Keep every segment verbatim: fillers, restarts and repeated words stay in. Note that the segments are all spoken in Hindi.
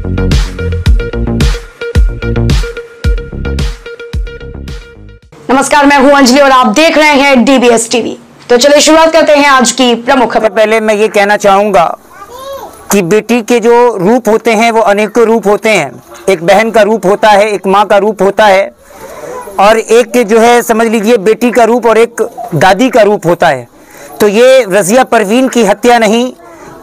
नमस्कार, मैं हूं अंजलि और आप देख रहे हैं डीबीएस टीवी। तो चलिए शुरुआत करते हैं आज की प्रमुख खबर। पहले मैं ये कहना चाहूँगा कि बेटी के जो रूप होते हैं वो अनेकों रूप होते हैं। एक बहन का रूप होता है, एक माँ का रूप होता है, और एक जो है समझ लीजिए बेटी का रूप और एक दादी का रूप होता है। तो ये रज़िया परवीन की हत्या नहीं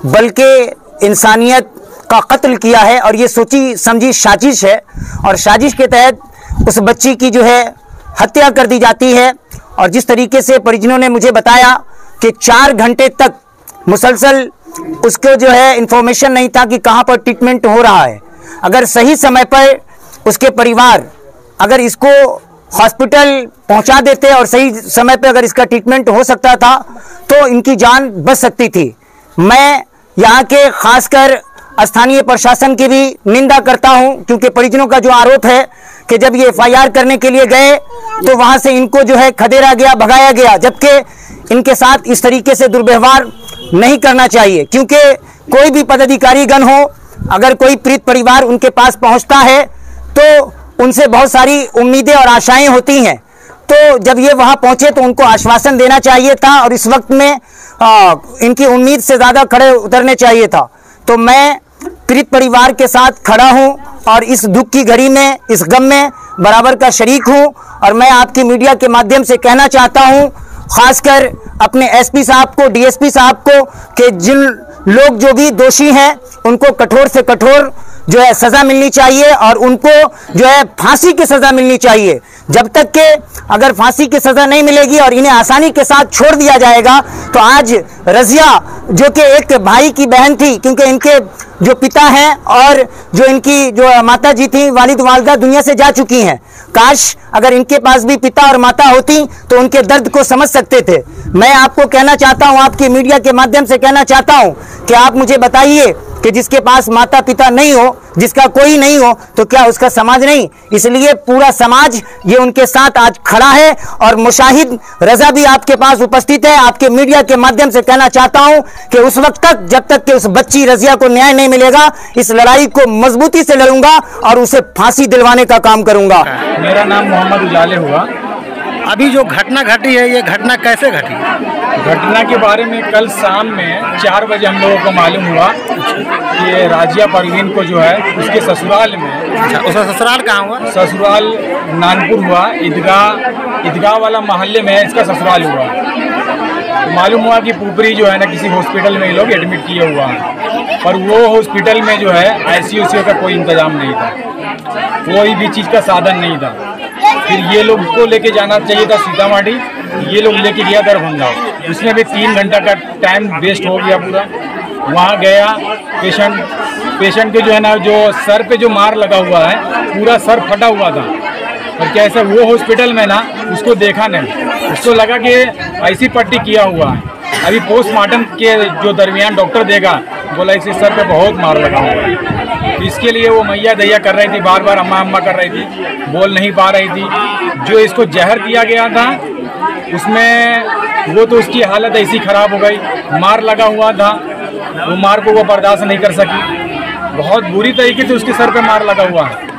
बल्कि इंसानियत का कत्ल किया है, और ये सोची समझी साजिश है, और साजिश के तहत उस बच्ची की जो है हत्या कर दी जाती है। और जिस तरीके से परिजनों ने मुझे बताया कि चार घंटे तक मुसलसल उसको जो है इन्फॉर्मेशन नहीं था कि कहाँ पर ट्रीटमेंट हो रहा है। अगर सही समय पर उसके परिवार अगर इसको हॉस्पिटल पहुंचा देते और सही समय पर अगर इसका ट्रीटमेंट हो सकता था तो इनकी जान बच सकती थी। मैं यहाँ के खासकर स्थानीय प्रशासन की भी निंदा करता हूं, क्योंकि परिजनों का जो आरोप है कि जब ये एफ आई आर करने के लिए गए तो वहां से इनको जो है खदेड़ा गया, भगाया गया, जबकि इनके साथ इस तरीके से दुर्व्यवहार नहीं करना चाहिए। क्योंकि कोई भी पदाधिकारी गण हो, अगर कोई पीड़ित परिवार उनके पास पहुंचता है तो उनसे बहुत सारी उम्मीदें और आशाएं होती हैं। तो जब ये वहां पहुंचे तो उनको आश्वासन देना चाहिए था, और इस वक्त में आ, इनकी उम्मीद से ज़्यादा खड़े उतरने चाहिए था। तो मैं पीड़ित परिवार के साथ खड़ा हूं और इस दुख की घड़ी में, इस गम में बराबर का शरीक हूं। और मैं आपकी मीडिया के माध्यम से कहना चाहता हूं, खासकर अपने एस पी साहब को, डी एस पी साहब को, कि जिन लोग जो भी दोषी हैं उनको कठोर से कठोर जो है सज़ा मिलनी चाहिए, और उनको जो है फांसी की सज़ा मिलनी चाहिए। जब तक के अगर फांसी की सज़ा नहीं मिलेगी और इन्हें आसानी के साथ छोड़ दिया जाएगा तो आज रज़िया जो कि एक भाई की बहन थी, क्योंकि इनके जो पिता हैं और जो इनकी जो माता जी थी, वालिद वालदा दुनिया से जा चुकी हैं। काश अगर इनके पास भी पिता और माता होती तो उनके दर्द को समझ सकते थे। मैं आपको कहना चाहता हूं, आपकी मीडिया के माध्यम से कहना चाहता हूं कि आप मुझे बताइए कि जिसके पास माता पिता नहीं हो, जिसका कोई नहीं हो, तो क्या उसका समाज नहीं? इसलिए पूरा समाज ये उनके साथ आज खड़ा है, और मुशाहिद रजा भी आपके पास उपस्थित है। आपके मीडिया के माध्यम से कहना चाहता हूं कि उस वक्त तक जब तक कि उस बच्ची रजिया को न्याय नहीं मिलेगा, इस लड़ाई को मजबूती से लड़ूंगा और उसे फांसी दिलवाने का काम करूंगा। मेरा नाम मोहम्मद उजाले हुआ। अभी जो घटना घटी है, ये घटना कैसे घटी? घटना के बारे में कल शाम में चार बजे हम लोगों को मालूम हुआ कि रज़िया परवीन को जो है उसके ससुराल में। अच्छा, उसका ससुराल कहाँ हुआ? ससुराल नानपुर हुआ, ईदगाह ईदगाह वाला मोहल्ले में इसका ससुराल हुआ। तो मालूम हुआ कि पुपरी जो है ना किसी हॉस्पिटल में ये लोग एडमिट किए हुआ है, पर वो हॉस्पिटल में जो है आई सी यू का कोई इंतजाम नहीं था, कोई भी चीज़ का साधन नहीं था। फिर ये लोग को लेके जाना चाहिए था सीतामढ़ी, ये लोग लेके गया दरभंगा। उसमें भी तीन घंटा का टाइम वेस्ट हो गया पूरा। वहाँ गया, पेशेंट पेशेंट के जो है ना जो सर पे जो मार लगा हुआ है, पूरा सर फटा हुआ था। और कैसे वो हॉस्पिटल में ना उसको देखा नहीं, उसको लगा कि ऐसी पट्टी किया हुआ है। अभी पोस्टमार्टम के जो दरमियान डॉक्टर देगा, बोला इसे सर पे बहुत मार लगा हुआ है। इसके लिए वो मैया दैया कर रही थी, बार बार अम्मा अम्मा कर रही थी, बोल नहीं पा रही थी। जो इसको जहर दिया गया था उसमें वो तो उसकी हालत ऐसी ख़राब हो गई, मार लगा हुआ था, वो मार को वो बर्दाश्त नहीं कर सकी। बहुत बुरी तरीके से उसके सर पे मार लगा हुआ है।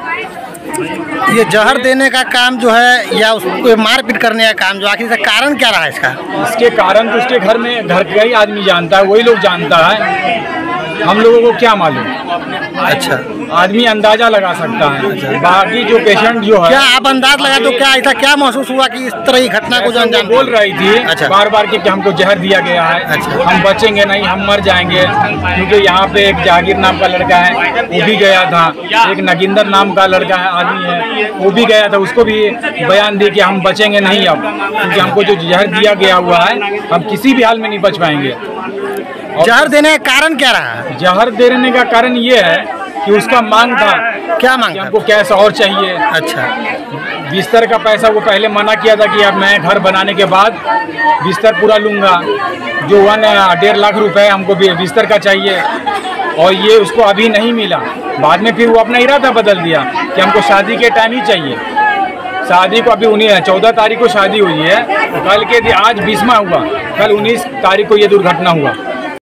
ये जहर देने का काम जो है या उसको मारपीट करने का काम, जो आखिर इसका कारण क्या रहा इसका? इसके कारण तो उसके घर में घर का ही आदमी जानता है, वही लोग जानता है, हम लोगों को क्या मालूम। अच्छा, आदमी अंदाजा लगा सकता है। अच्छा। बाकी जो पेशेंट जो है, क्या आप अंदाज लगा तो क्या ऐसा क्या महसूस हुआ कि इस तरह की घटना को जो अंजाम बोल रही थी? अच्छा। बार बार कि हमको जहर दिया गया है। अच्छा। हम बचेंगे नहीं, हम मर जाएंगे। क्योंकि यहाँ पे एक जागीर नाम का लड़का है, वो भी गया था, एक नगिंदर नाम का लड़का है आदमी है, वो भी गया था, उसको भी बयान दिए कि हम बचेंगे नहीं अब, क्योंकि हमको जो जहर दिया गया हुआ है हम किसी भी हाल में नहीं बच पाएंगे। जहर देने का कारण क्या रहा? जहर देने का कारण ये है कि उसका मांग था। क्या मांग? हमको कैश और चाहिए। अच्छा। बिस्तर का पैसा वो पहले मना किया था कि अब मैं घर बनाने के बाद बिस्तर पूरा लूँगा, जो वन डेढ़ लाख रुपए हमको बिस्तर का चाहिए, और ये उसको अभी नहीं मिला। बाद में फिर वो अपना इरादा बदल दिया कि हमको शादी के टाइम ही चाहिए। शादी को अभी उन्नीस चौदह तारीख को शादी हुई है, तो कल के आज बीसवां हुआ, कल उन्नीस तारीख को ये दुर्घटना हुआ।